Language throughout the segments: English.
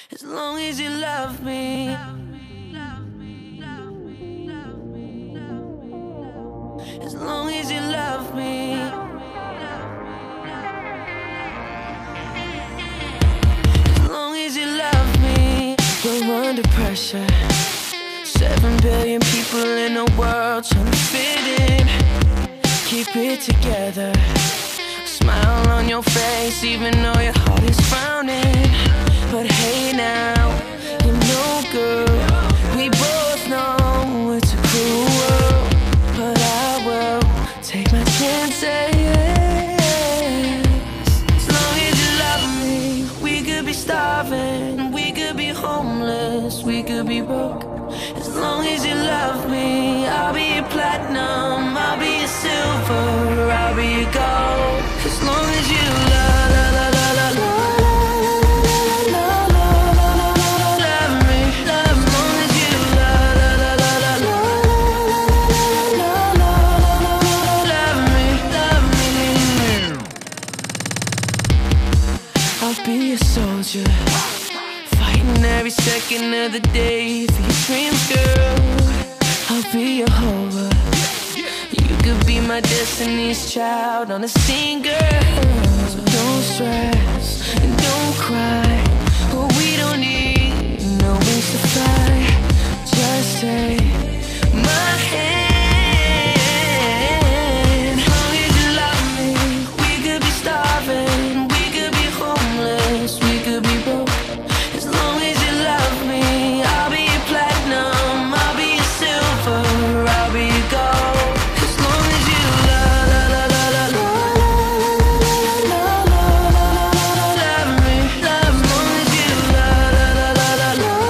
as long as you love me. As long as you love me. As long as you love me. We're under pressure. 7 billion people in the world trying to fit in. Keep it together. Smile on your face even though your heart is frowning. But hey now, you're no good. We both know it's a cruel world, but I will take my chances. As long as you love me, we could be starving, we could be homeless, we could be broke. As long as you love me, I'll be your platinum, I'll be your silver, I'll be your gold. As long as you love, love, love, love, love, love. Be a soldier, fighting every second of the day for your dreams, girl. I'll be your hover. You could be my destiny's child on a scene, girl. So don't stress and don't cry. But we don't need no wings to fly. Just take my hand. As long as you love me, we could be starving. We could be broke. As long as you love me, I'll be your platinum, I'll be your silver, I'll be your gold. As long as you love, love, love, love, love, love me, love. As long as you love, love, love,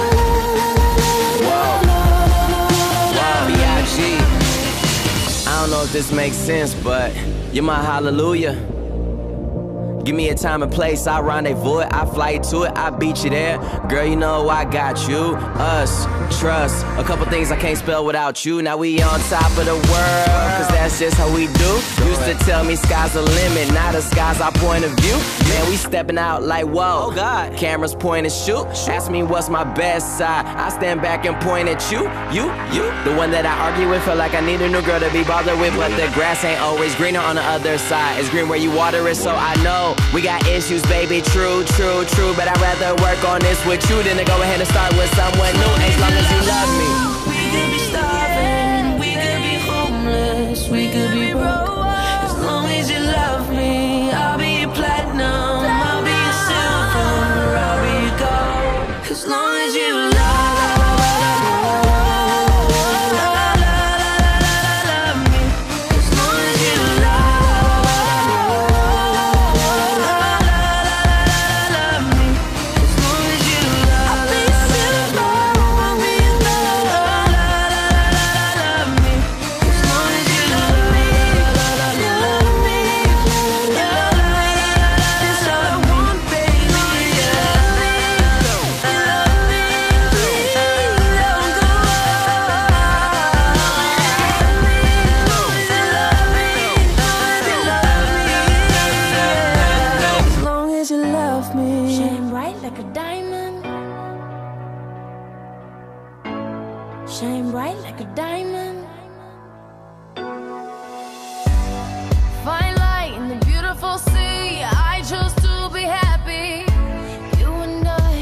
love, love, B.I.G. I don't know if this makes sense, but you're my hallelujah. Give me a time and place, I rendezvous it, I fly to it, I beat you there. Girl, you know I got you, us, trust. A couple things I can't spell without you. Now we on top of the world, cause that's just how we do. Used to tell me sky's the limit, now the sky's our point of view. Man, we stepping out like whoa, cameras point and shoot. Ask me what's my best side, I stand back and point at you. The one that I argue with, feel like I need a new girl to be bothered with. But the grass ain't always greener on the other side. It's green where you water it, so I know we got issues, baby, true. But I'd rather work on this with you than to go ahead and start with someone new. As long as you love me. we could be starving, we could be homeless, we could be broke. As long as you love me, I'll be your platinum, I'll be your silver, I'll be your gold. As long as you love me, as long as you love me, as long as you love, I'll be silver, I'll be your gold. Love me, as long as you love me, love me, that's all I want, baby. Love me, please don't go. As long as you love me, Shine bright like a diamond. Shine bright like a diamond. Fine light in the beautiful sea. I chose to be happy. You and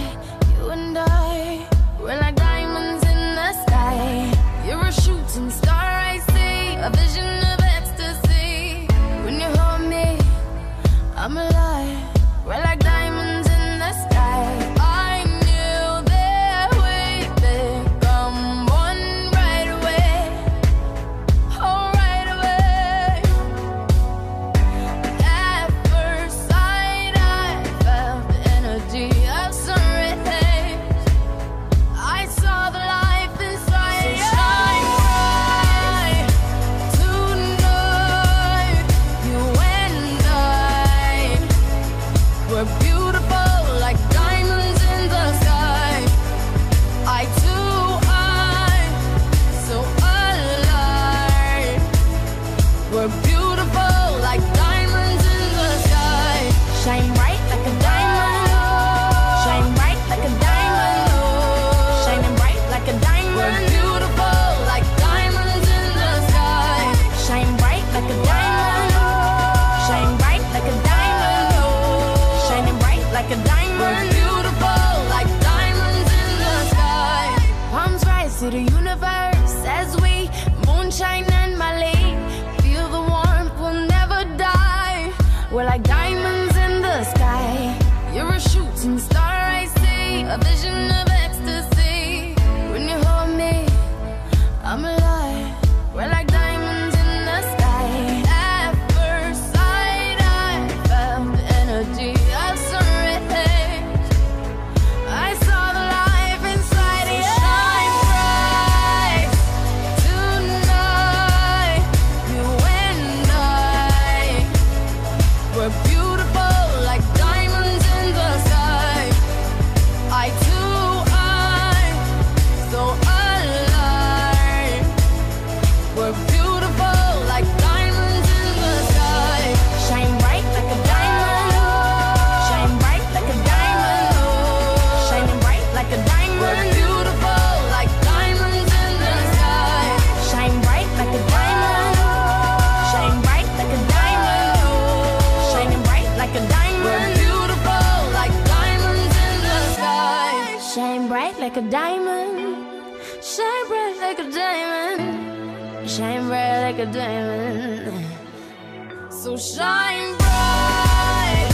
I, we're like diamonds in the sky. You're a shooting star, I see, a vision of ecstasy. When you hold me, I'm alive. We're like diamonds in the sky. I knew that we'd become one right away. Oh, right away. At first sight, I felt the energy of sun rays. I saw the life inside. So shine bright tonight. You and I, we're beautiful like diamonds in the sky. I too, I'm so alive. We're beautiful like diamonds in the sky. Shine bright like a diamond. Shine bright like a diamond. diamond, shine bright like a diamond, shine bright like a diamond. So shine bright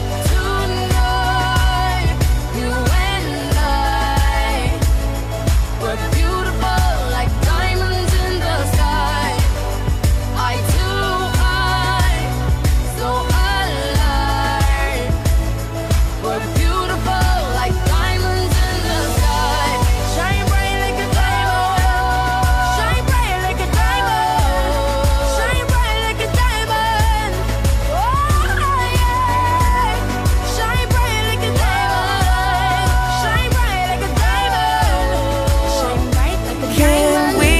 tonight, you and I. We're beautiful like diamonds in the sky. Eye to eye, so alive. We're beautiful like diamonds in the sky. Shine bright like a diamond, shine bright like a diamond, shine bright like a diamond. Oh yeah, shine bright like a diamond, shine bright like a diamond, shine bright like a diamond. Can we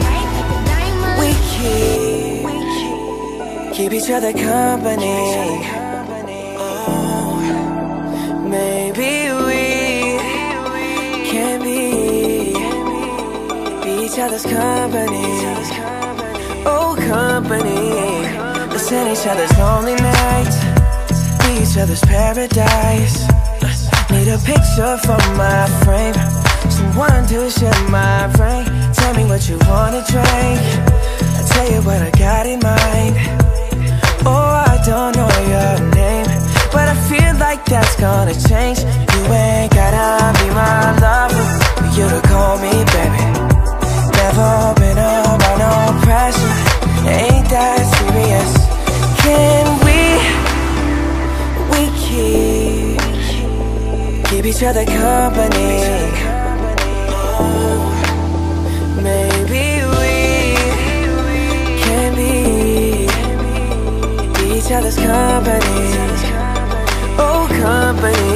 keep each other company? Oh, maybe we can be each other's company. Oh, company. Listen each other's lonely nights, be each other's paradise. Need a picture for my frame, someone to share my brain. Tell me what you wanna drink, I'll tell you what I got in mind. Oh, I don't know your name, but I feel like that's gonna change. You ain't gotta be my lover for you to call me baby. Never been under no pressure, ain't that serious. Can we keep each other company? Oh, maybe we can be each other's company. Oh, company.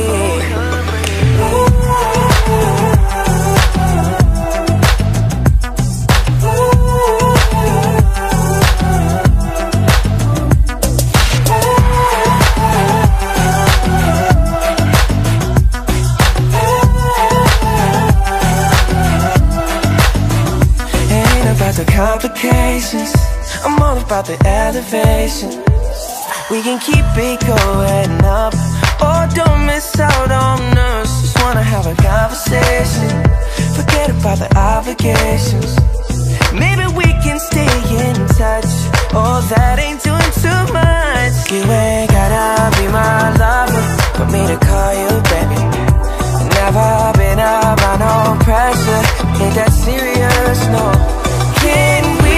Ain't about the complications, I'm all about the elevation. We can keep it going up, oh, don't miss out on us. Just wanna have a conversation, forget about the obligations. Maybe we can stay in touch, oh, that ain't doing too much. You ain't gotta be my lover for me to call you baby. Never been about no pressure, ain't that serious, no. Can we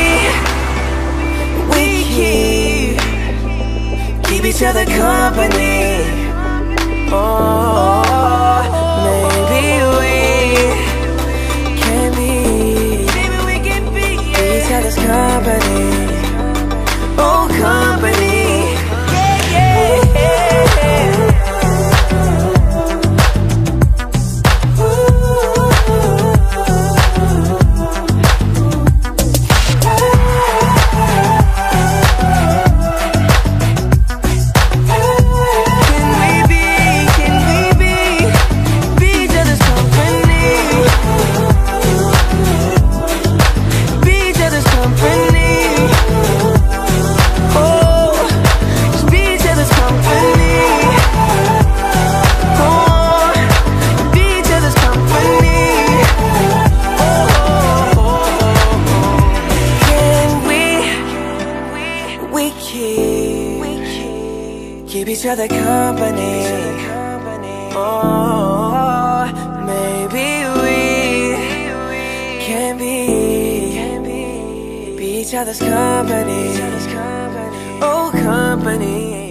keep each other company? Oh, maybe we can be each other's company. Oh, company. Yeah, yeah. Keep each other company. Oh, maybe we can be each other's company. Oh, company.